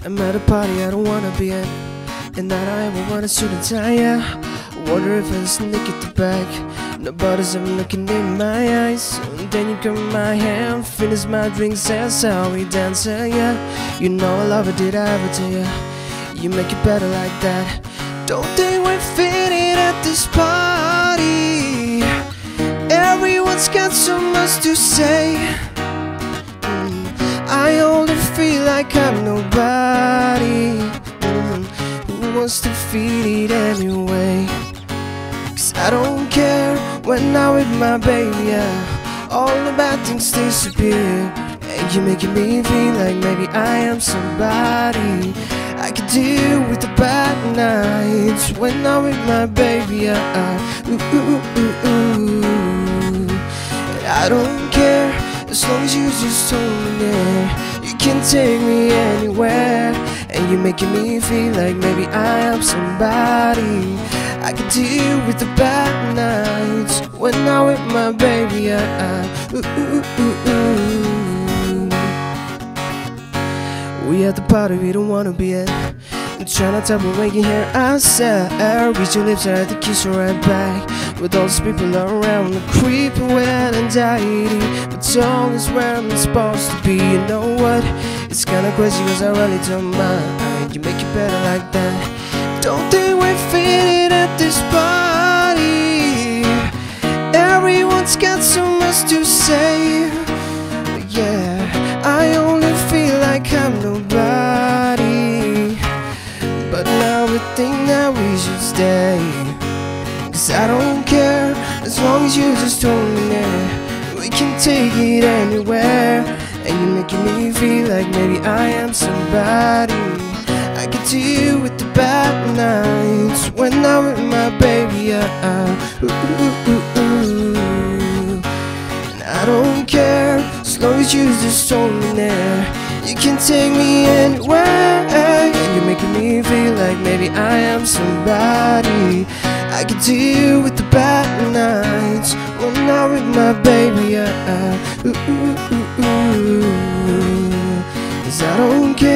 I'm at a party I don't wanna be at, and that I ever wanna suit and tie, yeah. Wonder if I sneak at the back, nobody's ever looking in my eyes. And then you grab my hand, finish my drinks, that's how we dance, yeah. You know I love it, did I ever tell ya? You make it better like that. Don't think we're fitting at this party, everyone's got so much to say. I only feel like I'm nobody. Who wants to feel it anyway? 'Cause I don't care when I'm with my baby, yeah. All the bad things disappear, and you're making me feel like maybe I am somebody. I can deal with the bad nights when I'm with my baby, yeah. And I don't care as long as you just hold me there. You can take me anywhere, and you're making me feel like maybe I am somebody. I can deal with the bad nights when I'm with my baby, yeah. We at the party we don't wanna be at, try not to break your hair outside. Reach your lips, I had to kiss you right back. With all these people around, the creeping with anxiety. But all is where I'm supposed to be. You know what? It's kinda crazy 'cause I really don't mind. You make it better like that. Don't think we're fitting at this party, everyone's got so much to say. Yeah, I only feel like I'm nobody, but now we think that we should stay. 'Cause I don't care as long as you just hold me there. We can take it anywhere, and you're making me feel like maybe I am somebody. I can deal with the bad nights when I'm with my baby, yeah. And I don't care as long as you just hold me there. You can take me anywhere, and you're making me feel like maybe I am somebody. I can deal with the bad nights when I'm with my baby, yeah. 'Cause I don't care